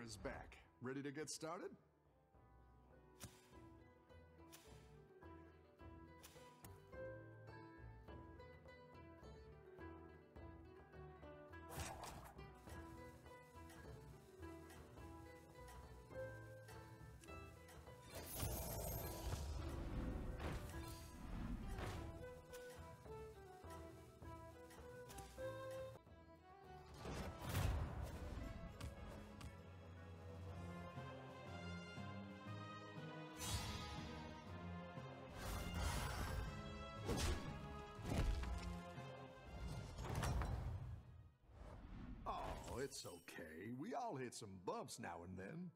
is back. Ready to get started? Oh, it's okay. We all hit some bumps now and then.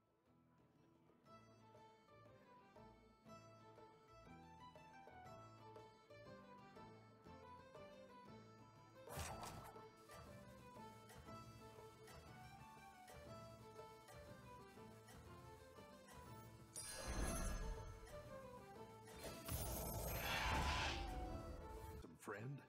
Some friend.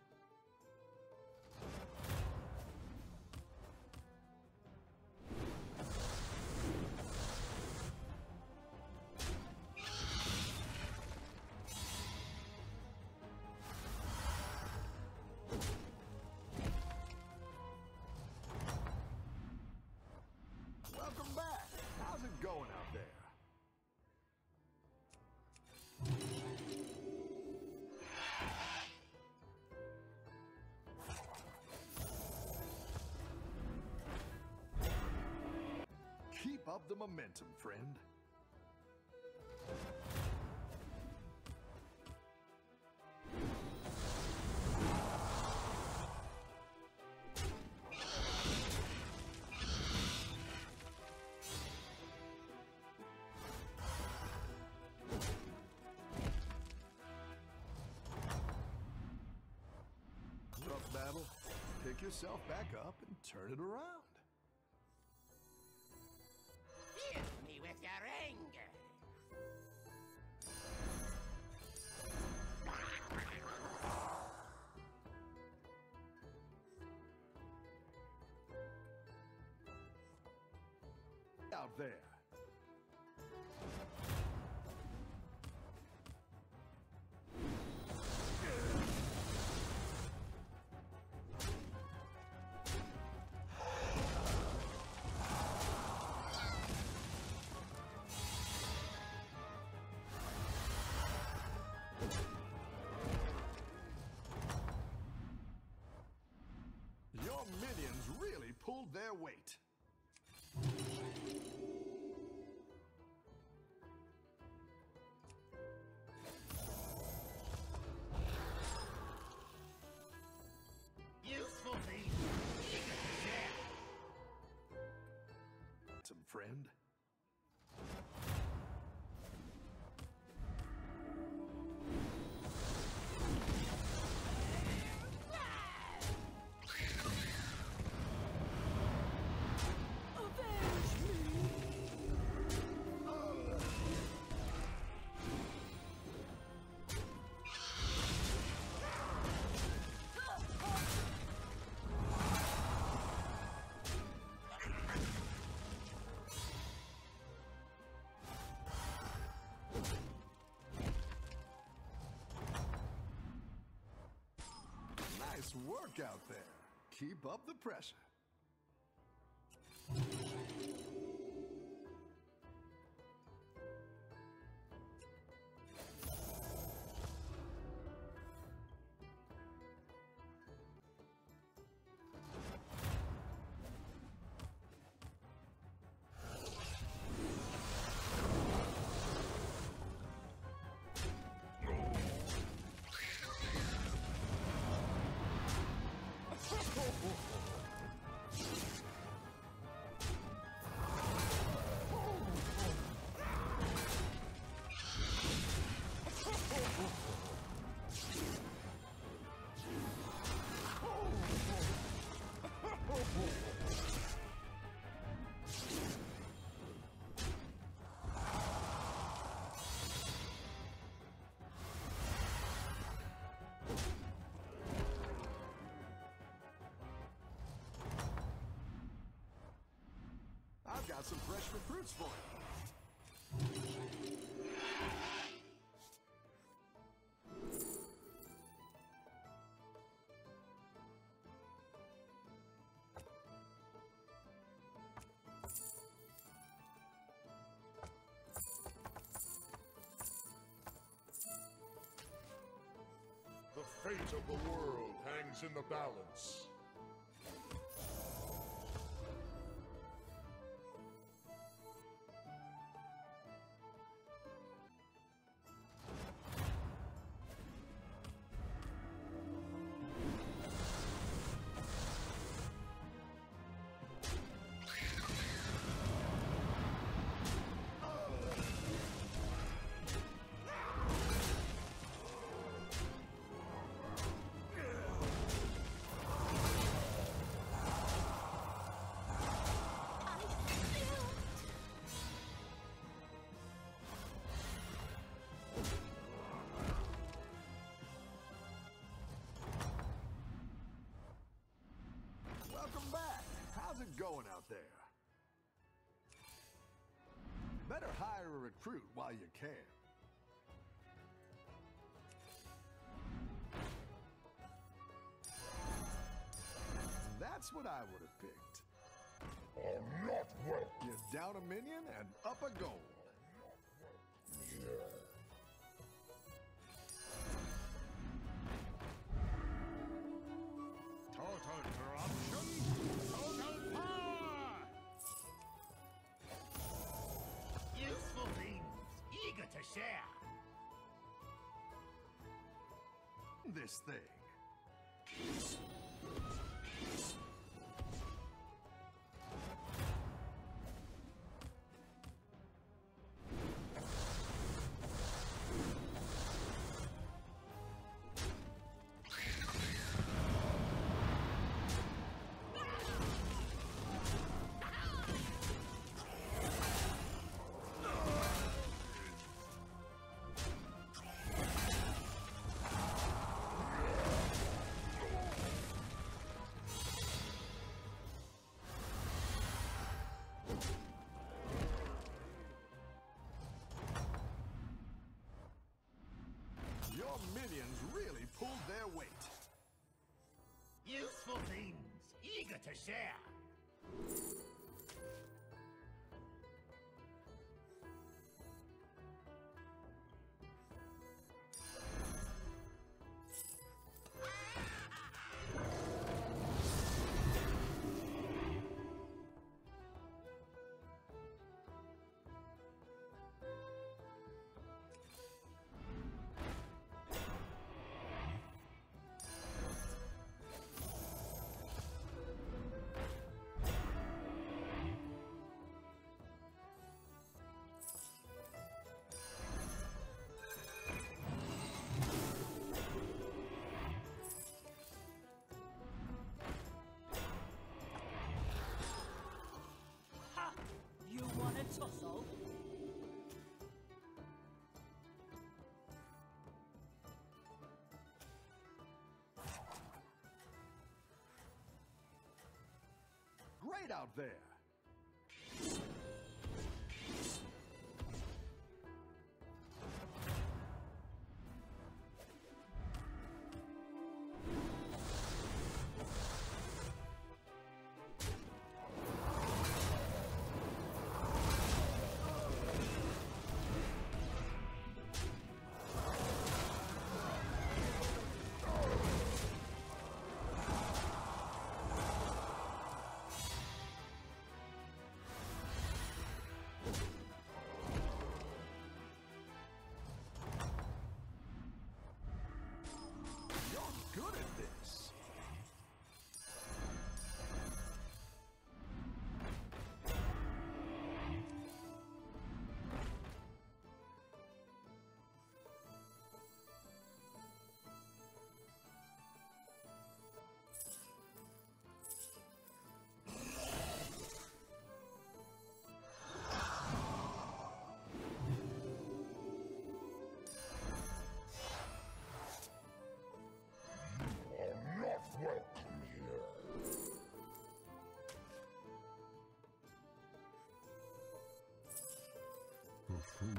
Welcome back. How's it going out there? Keep up the momentum, friend. Tough battle. Pick yourself back up and turn it around. Fill me with your anger. Out there. Your minions really pulled their weight. Useful thing. Some friend. Nice work out there. Keep up the pressure. got some fresh recruits for you. The fate of the world hangs in the balance. Welcome back. How's it going out there? Better hire a recruit while you can. That's what I would have picked. I'm not welcome. You're down a minion and up a goal. Total corruption, total power! Useful things, eager to share. This thing. Your minions really pulled their weight. Useful things, eager to share. Ha! You want a tussle? Great out there.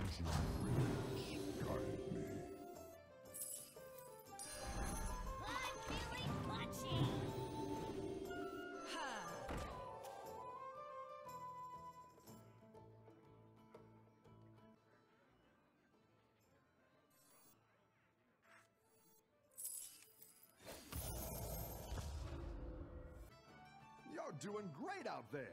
I'm feeling punchy. You're doing great out there.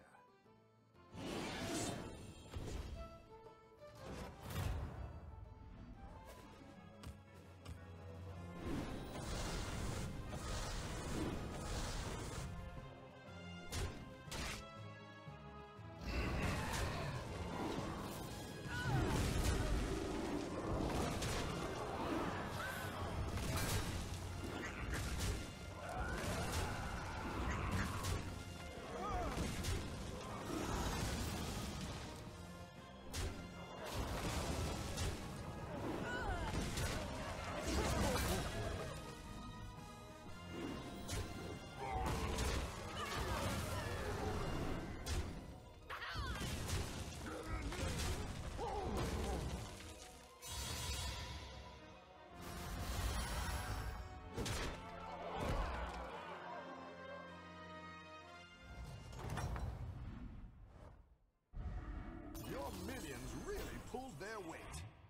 Your minions really pulled their weight.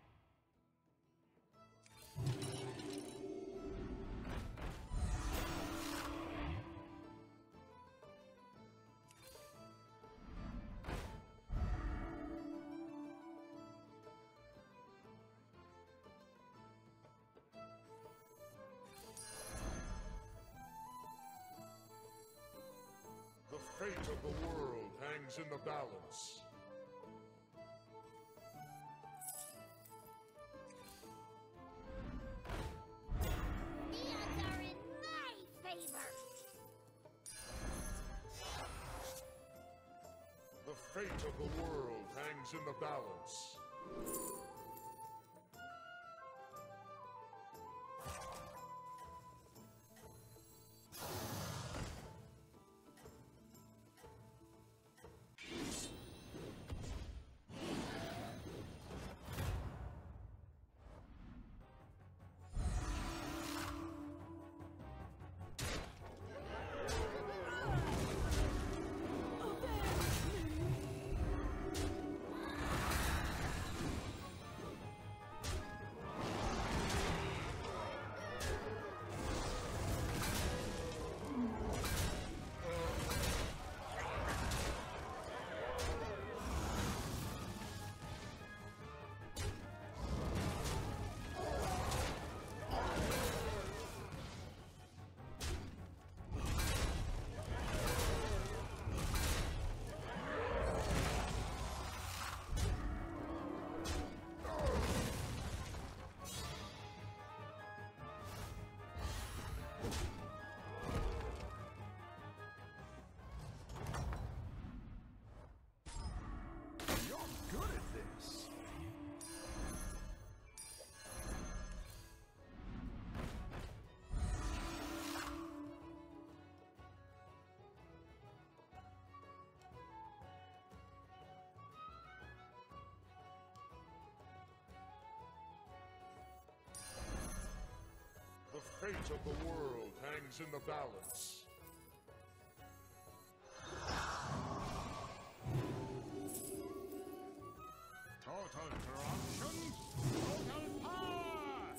The fate of the world hangs in the balance. The odds are in my favor. The fate of the world hangs in the balance. You're good at this. The fate of the world hangs in the balance. Total corruption, total power!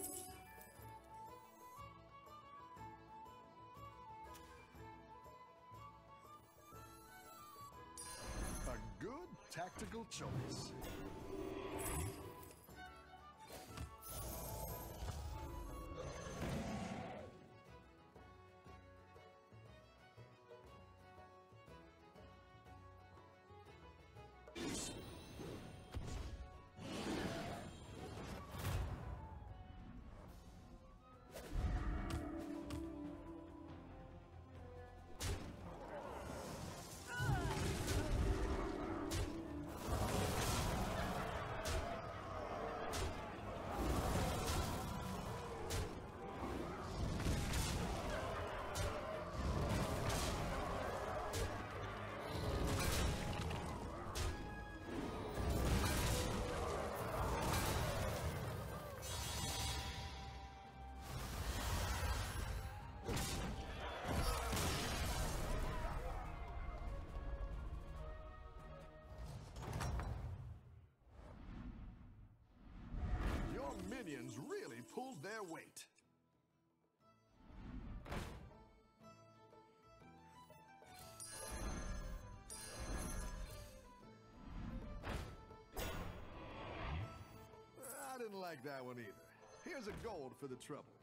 A good tactical choice. pulled their weight. I didn't like that one either. Here's a gold for the trouble.